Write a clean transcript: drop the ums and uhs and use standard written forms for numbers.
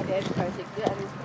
เดี๋ยวคอยสิเกลือ